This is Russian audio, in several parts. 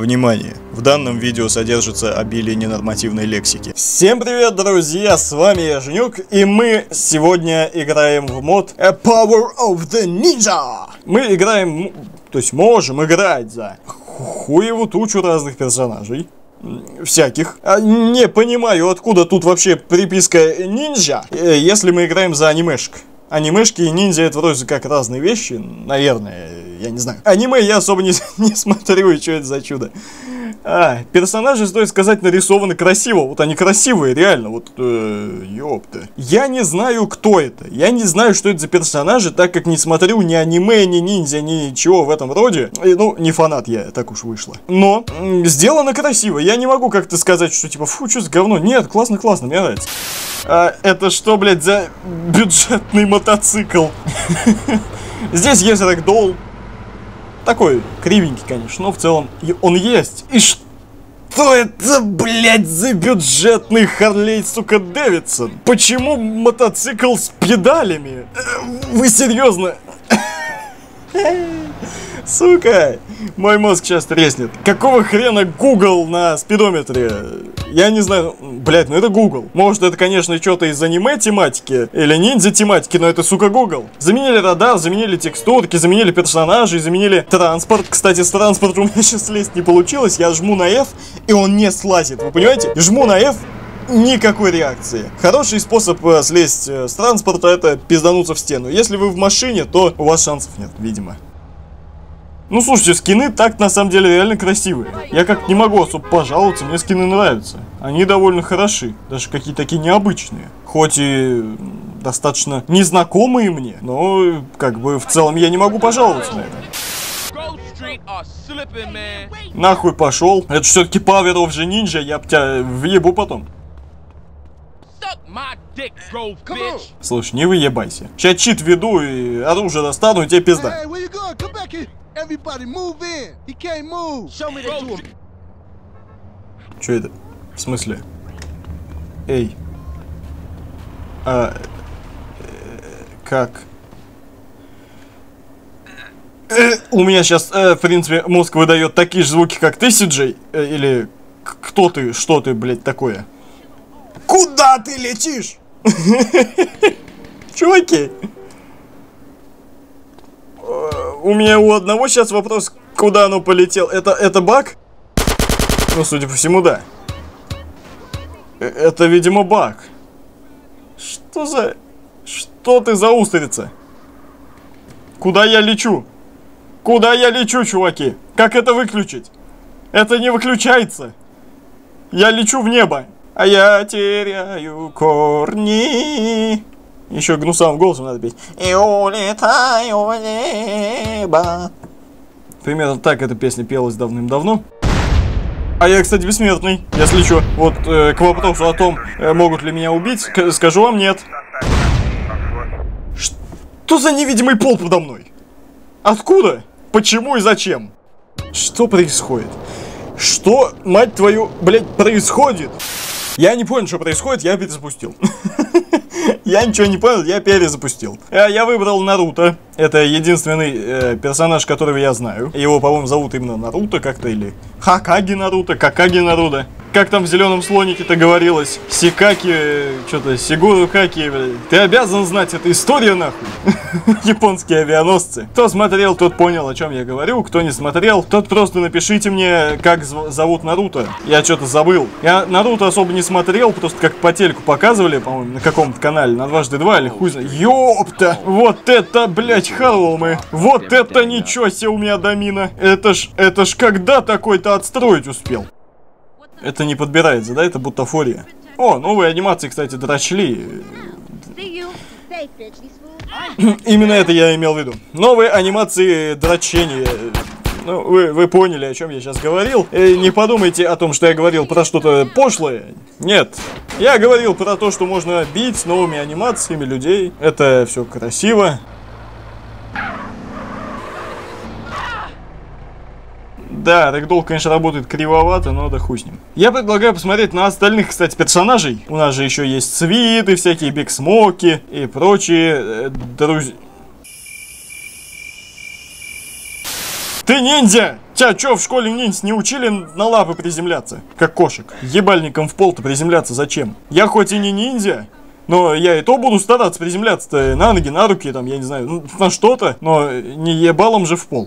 Внимание! В данном видео содержится обилие ненормативной лексики. Всем привет, друзья! С вами я, Женек, и мы сегодня играем в мод A Power of the Ninja! Мы играем, то есть можем играть за хуеву тучу разных персонажей. Всяких. Не понимаю, откуда тут вообще приписка ниндзя, если мы играем за анимешек. Анимешки и ниндзя — это вроде как разные вещи, наверное, я не знаю. Аниме я особо не смотрю, и что это за чудо. Персонажи, стоит сказать, нарисованы красиво. Вот они красивые, реально, вот, ёпта. Я не знаю, кто это. Я не знаю, что это за персонажи, так как не смотрю ни аниме, ни ниндзя, ничего в этом роде. Ну, не фанат я, так уж вышло. Но сделано красиво. Я не могу как-то сказать, что типа, фу, что за говно. Нет, классно, мне нравится. Это что, блядь, за бюджетный мотоцикл? Здесь есть рэгдолл. Такой кривенький, конечно, но в целом он есть. И что это, блядь, за бюджетный Харлей, сука, Дэвидсон? Почему мотоцикл с педалями? Вы серьезно? Сука, мой мозг сейчас треснет. Какого хрена Google на спидометре? Я не знаю, блядь, ну это Google. Может, это, конечно, что-то из аниме тематики или ниндзя тематики, но это, сука, Google. Заменили радар, заменили текстурки, заменили персонажей, заменили транспорт. Кстати, с транспортом у меня сейчас слезть не получилось. Я жму на F, и он не слазит, вы понимаете? Жму на F, никакой реакции. Хороший способ слезть с транспорта — это пиздануться в стену. Если вы в машине, то у вас шансов нет, видимо. Ну, слушайте, скины так, на самом деле, реально красивые. Я как не могу особо пожаловаться, мне скины нравятся. Они довольно хороши, даже какие-то такие необычные. Хоть и достаточно незнакомые мне, но, как бы, в целом я не могу пожаловаться на это. Нахуй пошел. Это все-таки Power of the Ninja, я б тебя въебу потом. Слушай, не выебайся. Сейчас чит веду и оружие достану, и тебе пизда. Чё это? В смысле? Эй. Как? У меня сейчас, в принципе, мозг выдает такие же звуки, как ты, Си-Джей. Или кто ты, что ты, блядь, такое? Куда ты летишь? Чуваки. У меня у одного сейчас вопрос, куда оно полетело. Это баг? Ну, судя по всему, да. Это, видимо, баг. Что за... Что ты за устрица? Куда я лечу? Куда я лечу, чуваки? Как это выключить? Это не выключается. Я лечу в небо. А я теряю корни. Еще гнусавым голосом надо петь. И улетаю в небо. Примерно так эта песня пелась давным-давно. А я, кстати, бессмертный, если что. Вот к вопросу о том, могут ли меня убить, скажу вам нет. Что за невидимый пол подо мной? Откуда? Почему и зачем? Что происходит? Что, мать твою, блядь, происходит? Я не понял, что происходит, я перезапустил. Я ничего не понял, я перезапустил. Я выбрал Наруто. Это единственный персонаж, которого я знаю. Его, по-моему, зовут именно Наруто как-то, или Хакаги Наруто, Какаги Наруто. Как там в Зеленом слонике-то говорилось? Сикаки, что-то, Сигуру Хаки, блядь. Ты обязан знать, это история, нахуй. Японские авианосцы. Кто смотрел, тот понял, о чем я говорю. Кто не смотрел, тот просто напишите мне, как зовут Наруто. Я что-то забыл. Я Наруто особо не смотрел, просто как по телеку показывали, по-моему, на каком-то канале, на 2x2 или хуй знает. Ёпта! Вот это, блядь, хоромы. Вот это ничего себе у меня домина. Это ж когда такой-то отстроить успел? Это не подбирается, да? Это бутафория. О, новые анимации, кстати, дрочли. Именно это я имел в виду. Новые анимации дрочения. Ну, вы поняли, о чем я сейчас говорил. Не подумайте о том, что я говорил про что-то пошлое. Нет. Я говорил про то, что можно бить с новыми анимациями людей. Это все красиво. Да, рэгдолл, конечно, работает кривовато, но да хуй с ним. Я предлагаю посмотреть на остальных, кстати, персонажей. У нас же еще есть свиты, всякие Биг Смоки и прочие друзья. Ты ниндзя! Тебя что, в школе ниндзя не учили на лапы приземляться? Как кошек. Ебальником в пол-то приземляться зачем? Я хоть и не ниндзя, но я и то буду стараться приземляться-то на ноги, на руки, там, я не знаю, на что-то, но не ебалом же в пол.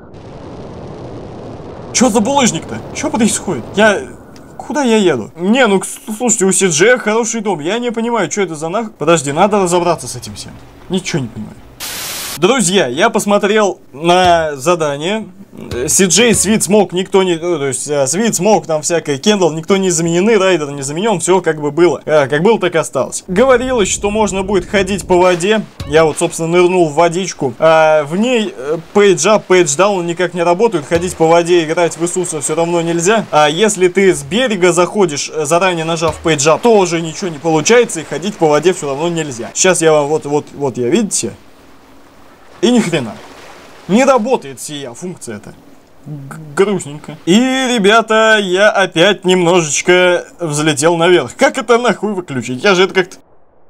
Чё за булыжник-то? Чё происходит? Куда я еду? Не, ну, слушайте, у Сиджея хороший дом. Я не понимаю, что это за нах... Подожди, надо разобраться с этим всем. Ничего не понимаю. Друзья, я посмотрел на задание. CJ, Sweet Smoke никто не... то есть, Sweet Smoke, там всякое, Кендалл, никто не заменены, Райдер не заменен, все как бы было. Как было, так и осталось. Говорилось, что можно будет ходить по воде. Я вот, собственно, нырнул в водичку. В ней Page Up, Page Down никак не работают. Ходить по воде, играть в Иисуса все равно нельзя. А если ты с берега заходишь, заранее нажав Page Up, тоже ничего не получается, и ходить по воде все равно нельзя. Сейчас я вам, вот я, видите? И ни хрена. Не работает сия функция-то. Грустненько. И, ребята, я опять немножечко взлетел наверх. Как это нахуй выключить? Я же это как-то...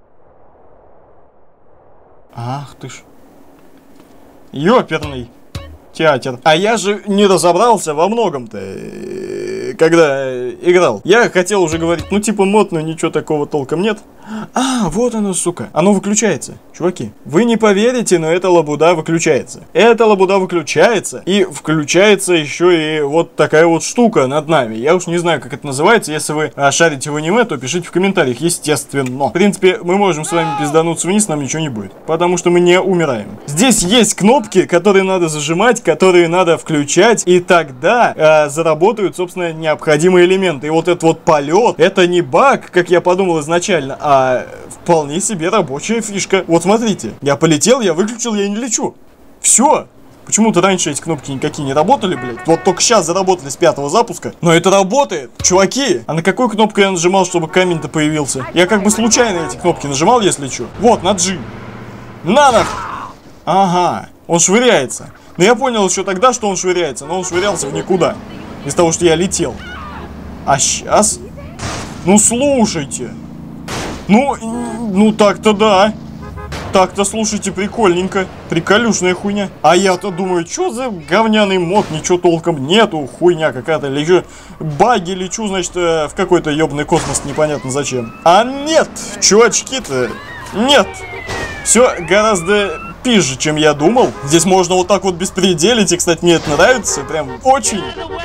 Ах ты ж. Ёперный театр. А я же не разобрался во многом-то, когда играл. Я хотел уже говорить, ну типа мод, но ничего такого толком нет. А, вот оно, сука. Оно выключается. Чуваки, вы не поверите, но эта лабуда выключается. Эта лабуда выключается. И включается еще и вот такая вот штука над нами. Я уж не знаю, как это называется. Если вы шарите в аниме, то пишите в комментариях, естественно. В принципе, мы можем с вами пиздануться вниз, нам ничего не будет. Потому что мы не умираем. Здесь есть кнопки, которые надо зажимать, которые надо включать. И тогда заработают, собственно, необходимые элементы. И вот этот вот полет, это не баг, как я подумал изначально, а вполне себе рабочая фишка. Вот смотрите, я полетел, я выключил, я не лечу. Все. Почему-то раньше эти кнопки никакие не работали, блядь. Вот только сейчас заработали с 5-го запуска. Но это работает. Чуваки, а на какую кнопку я нажимал, чтобы камень-то появился? Я как бы случайно эти кнопки нажимал, если что. Вот, на G. На нах. Ага, он швыряется. Но я понял еще тогда, что он швыряется, но он швырялся в никуда. Из-за того, что я летел. А сейчас... Ну, слушайте. Ну так-то да. Так-то, слушайте, прикольненько. Приколюшная хуйня. А я-то думаю, что за говняный мод, ничего толком нету. Хуйня какая-то. Лечу, баги лечу, значит, в какой-то ебаный космос, непонятно зачем. А нет, чувачки-то, нет. Все гораздо пизже, чем я думал. Здесь можно вот так вот беспределить. И, кстати, мне это нравится. Прям очень.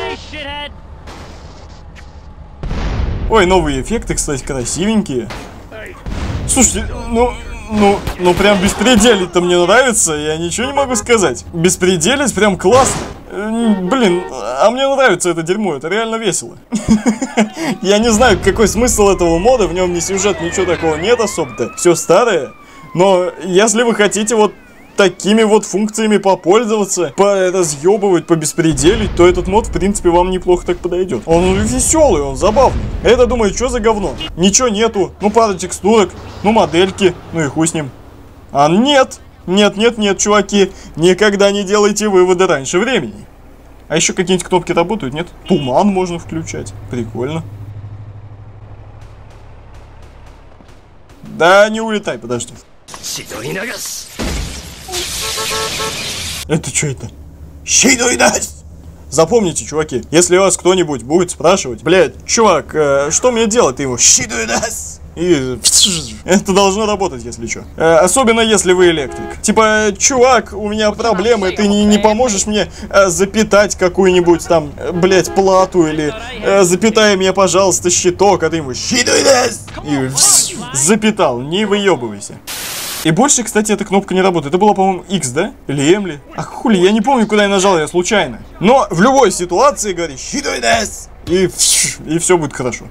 Ой, новые эффекты, кстати, красивенькие. Слушайте, ну прям беспределить-то мне нравится, я ничего не могу сказать. Беспределить прям классно. Блин, а мне нравится это дерьмо, это реально весело. Я не знаю, какой смысл этого мода, в нем ни сюжет, ничего такого нет особо-то. Все старое. Но если вы хотите вот такими вот функциями попользоваться, поразъебывать, побеспределить, то этот мод, в принципе, вам неплохо так подойдет. Он веселый, он забавный. Это, думаю, что за говно? Ничего нету. Ну, пару текстурок, ну, модельки, ну и хуй с ним. А нет, нет, чуваки, никогда не делайте выводы раньше времени. А еще какие-нибудь кнопки работают, нет? Туман можно включать. Прикольно. Да, не улетай, подожди. Это что это? Щидуйдас! Запомните, чуваки, если вас кто-нибудь будет спрашивать, блядь, чувак, что мне делать? Ты ему щидуйдас! И это должно работать, если что. Особенно если вы электрик. Типа, чувак, у меня проблемы, ты не поможешь мне запитать какую-нибудь там, блядь, плату или запитай мне, пожалуйста, щиток, а ты ему щидуйдас! И запитал, не выебывайся. И больше, кстати, эта кнопка не работает. Это было, по-моему, X, да? Или M ли? Ах, хули, я не помню, куда я нажал, я случайно. Но в любой ситуации говори «Щидуйдас!» и все будет хорошо.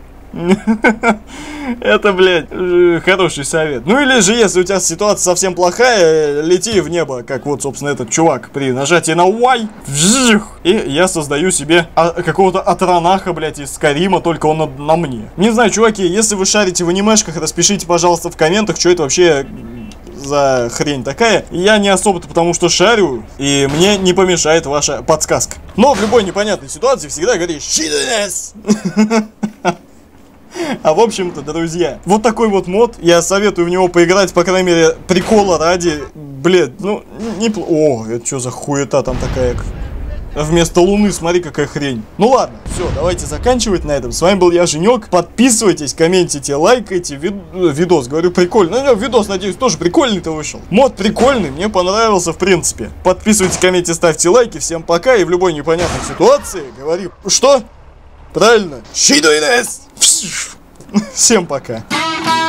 Это, блядь, хороший совет. Ну или же, если у тебя ситуация совсем плохая, лети в небо, как вот, собственно, этот чувак при нажатии на Y. И я создаю себе какого-то Атранаха, блядь, из Скарима, только он на мне. Не знаю, чуваки, если вы шарите в анимешках, распишите, пожалуйста, в комментах, что это вообще за хрень такая. Я не особо-то потому что шарю, и мне не помешает ваша подсказка. Но в любой непонятной ситуации всегда говори «Щидуйдас!» А в общем-то, друзья, вот такой вот мод. Я советую в него поиграть, по крайней мере, прикола ради. Блядь, ну, неплохо. О, это что за хуета там такая? Вместо Луны, смотри, какая хрень. Ну ладно, все, давайте заканчивать на этом. С вами был я, Женек. Подписывайтесь, комментите, лайкайте. Видос, говорю, прикольный. Ну, видос, надеюсь, тоже прикольный-то вышел. Мод прикольный, мне понравился, в принципе. Подписывайтесь, комментите, ставьте лайки. Всем пока, и в любой непонятной ситуации говори... Что? Правильно. Всем пока.